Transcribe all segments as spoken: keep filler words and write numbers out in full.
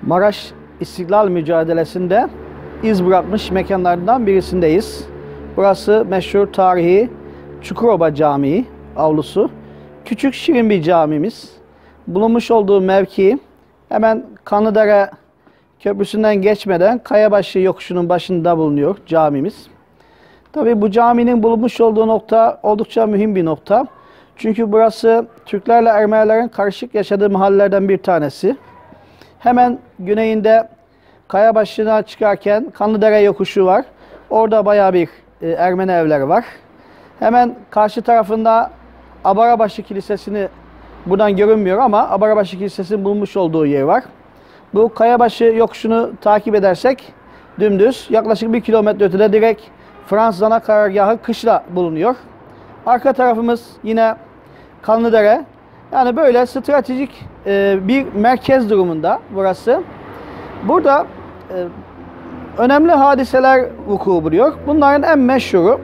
Maraş İstiklal mücadelesinde iz bırakmış mekanlardan birisindeyiz. Burası meşhur tarihi Çukurova Camii avlusu. Küçük şirin bir camimiz. Bulunmuş olduğu mevki hemen Kanlıdere Köprüsü'nden geçmeden Kayabaşı yokuşunun başında bulunuyor camimiz. Tabii bu caminin bulunmuş olduğu nokta oldukça mühim bir nokta. Çünkü burası Türklerle Ermenilerin karışık yaşadığı mahallelerden bir tanesi. Hemen güneyinde Kayabaşı'na çıkarken Kanlıdere yokuşu var. Orada bayağı bir e, Ermeni evleri var. Hemen karşı tarafında Abarabaşı Kilisesi'ni buradan görünmüyor ama Abarabaşı Kilisesi'nin bulunmuş olduğu yer var. Bu Kayabaşı yokuşunu takip edersek dümdüz yaklaşık bir kilometre ötede direkt Fransız ana karargahı Kışla bulunuyor. Arka tarafımız yine Kanlıdere. Yani böyle stratejik e, bir merkez durumunda burası. Burada e, önemli hadiseler vuku buluyor. Bunların en meşhuru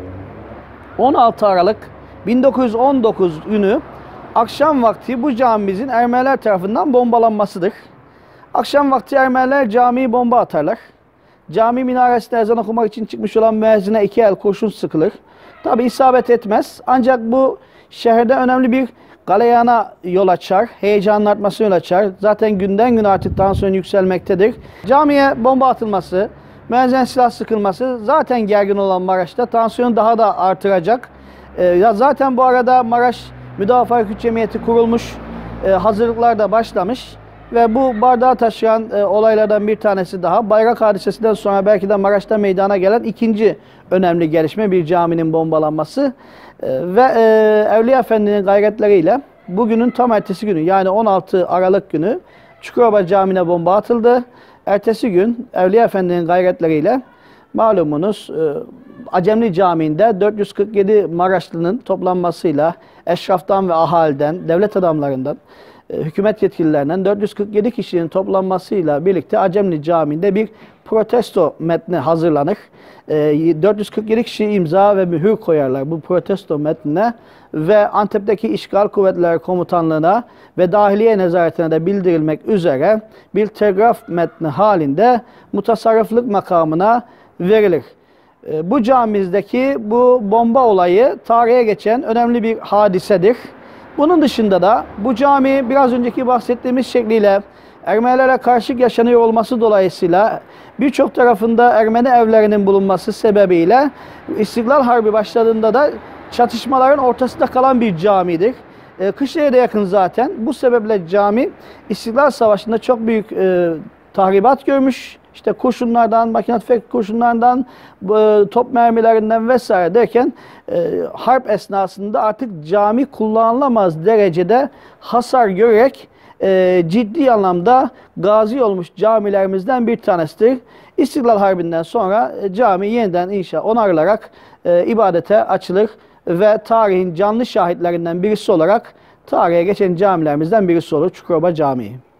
on altı Aralık bin dokuz yüz on dokuz günü akşam vakti bu camimizin Ermeniler tarafından bombalanmasıdır. Akşam vakti Ermeniler camiyi bomba atarlar. Cami minaresine ezan okumak için çıkmış olan müezzine iki el kurşun sıkılır. Tabi isabet etmez. Ancak bu şehirde önemli bir galeyana yol açar. Heyecanın artmasına yol açar. Zaten günden gün artık tansiyon yükselmektedir. Camiye bomba atılması, müezzine silah sıkılması zaten gergin olan Maraş'ta tansiyonu daha da artıracak. Ee, zaten bu arada Maraş Müdafaa Hukuk Cemiyeti kurulmuş, e, hazırlıklar da başlamış. Ve bu bardağı taşıyan e, olaylardan bir tanesi daha. Bayrak hadisesinden sonra belki de Maraş'ta meydana gelen ikinci önemli gelişme bir caminin bombalanması. E, ve e, Evliya Efendi'nin gayretleriyle bugünün tam ertesi günü yani on altı Aralık günü Çukurova Camii'ne bomba atıldı. Ertesi gün Evliya Efendi'nin gayretleriyle malumunuz e, Acemli Camii'nde dört yüz kırk yedi Maraşlı'nın toplanmasıyla eşraftan ve ahaliden, devlet adamlarından, hükümet yetkililerinden dört yüz kırk yedi kişinin toplanmasıyla birlikte Acemli Camii'nde bir protesto metni hazırlanır. dört yüz kırk yedi kişi imza ve mühür koyarlar bu protesto metnine ve Antep'teki İşgal Kuvvetleri Komutanlığı'na ve Dahiliye Nezaretine de bildirilmek üzere bir telgraf metni halinde mutasarrıflık makamına verilir. Bu camimizdeki bu bomba olayı tarihe geçen önemli bir hadisedir. Bunun dışında da bu cami biraz önceki bahsettiğimiz şekliyle Ermenilere karşı yaşanıyor olması dolayısıyla birçok tarafında Ermeni evlerinin bulunması sebebiyle İstiklal Harbi başladığında da çatışmaların ortasında kalan bir camidir. E, Kışla'ya da yakın zaten. Bu sebeple cami İstiklal Savaşı'nda çok büyük e, tahribat görmüş. İşte kurşunlardan, makine tüfek kurşunlarından, top mermilerinden vesaire derken e, harp esnasında artık cami kullanılamaz derecede hasar görerek e, ciddi anlamda gazi olmuş camilerimizden bir tanesidir. İstiklal Harbi'nden sonra e, cami yeniden inşa onarılarak e, ibadete açılır ve tarihin canlı şahitlerinden birisi olarak tarihe geçen camilerimizden birisi olur Çukurova Camii.